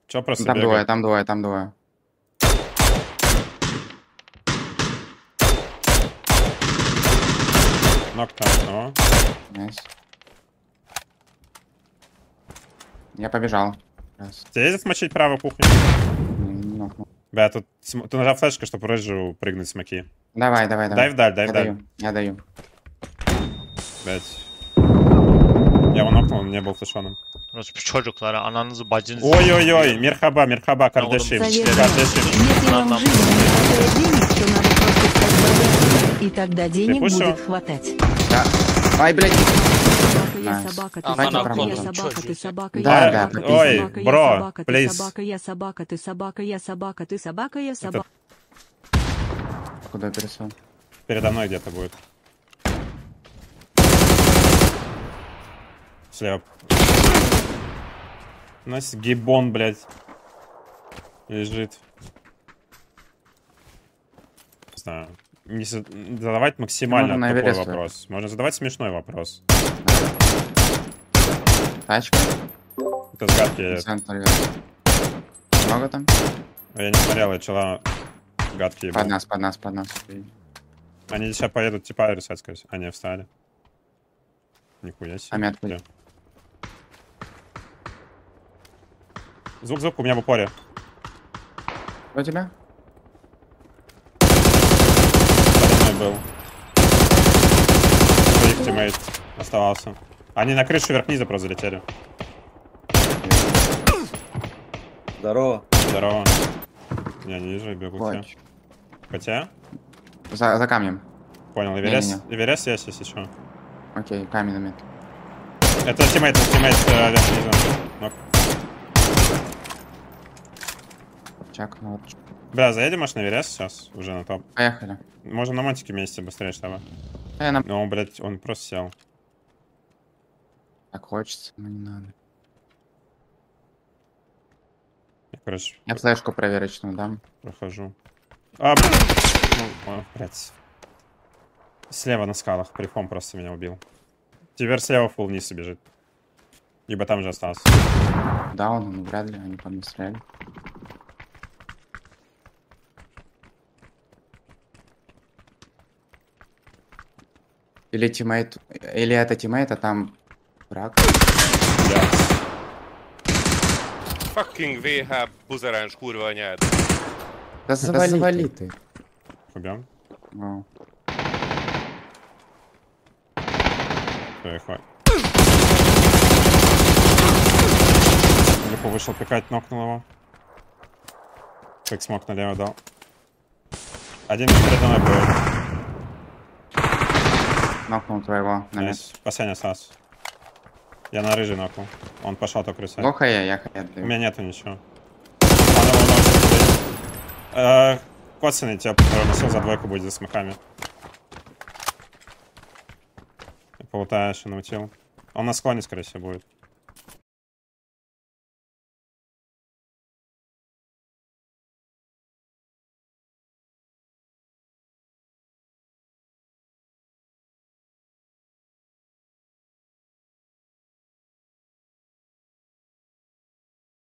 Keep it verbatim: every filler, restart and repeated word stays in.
Чё просто Там бегает? двое, там двое, там двое. Нокта одного. Найс. Я побежал. Раз. Тебе есть смочить правую кухню? Не, не нокнул. Бля, тут... см- Ты нажал флешку, чтобы рыжу прыгнуть с маки. Давай, давай, давай. Дай вдаль, дай Я вдаль. даю, я даю. Блять. Я его нокнул, он не был флешоном. Orospu çocuklara ananızı bacınızı... Ой-ой-ой, мерхаба, мерхаба, кардашим, Совет. кардашим. Если вам в жизни не хватает денег, то надо просто стать богатым, и тогда денег пушил? будет хватать. Да. Ай, блядь. Собака, я Найс. собака, ты А, собака, она я контрол. собака, ты собака, Да, я да, собака, ты ой, собака, я бро, собака, ты please. собака, я собака, ты собака, я собака, ты собака, я собака. Куда пересел? Передо мной где-то будет. Слева. У нас гибон, блядь. Лежит. Не знаю. Не за- задавать максимально Можно на тупой Эверест вопрос. Можно задавать смешной вопрос. Тачка. Это сгадки. Центр. Много там? Я не смотрел, я чела гадкие. Под был. нас, под нас, под нас. Они сейчас поедут типа рисовать, скорее всего. Они встали. Нихуя себе. А метку? Где? Звук, звук у меня в упоре. У тебя? Подо мной был. Их тиммейт оставался. Они на крышу вверх-низа просто залетели. Здорово. Здорово. Я не вижу, бегу к тебе. Ой. Хотя? За, за камнем. Понял, Эверест, Не-не-не. Эверест есть, если что. Окей, камень на метку. Это тиммейт, это тиммейт э, вверх-низа. Нок. Чак, ну вот. Бля, заедем, может, на Эверест сейчас, уже на топ. Поехали. Можем на мотике вместе быстрее, чтобы. А я на... Но, блядь, он просто сел. Так хочется, но не надо. Я, короче, Я флешку проверочную дам. прохожу. А, блядь. Ну, о, блядь. Слева на скалах, прифом просто меня убил. Тивер слева фул вниз бежит. Либо там же остался. Даун, ну вряд ли, они по мне стреляли. Или тиммейт, или это тиммейт, а там враг. Fucking vé há buzeráns kurva anyád. Да завали, завали ты. Убьем. Вау. Всё, хватит. Легко вышел пикать, нокнул его. Как смог налево дал. Один передо мной будет. Нокнул твоего на метку. Есть. Последний остался. Я на рыжий нокнул. Он пошел только рисовать. Плохо я, я хай У отдаю. меня нету ничего. Он его носит. Э, Коцаный тебя проносил за двойку будет за смыками. Полутаешь и наутил. Он на склоне, скорее всего, будет.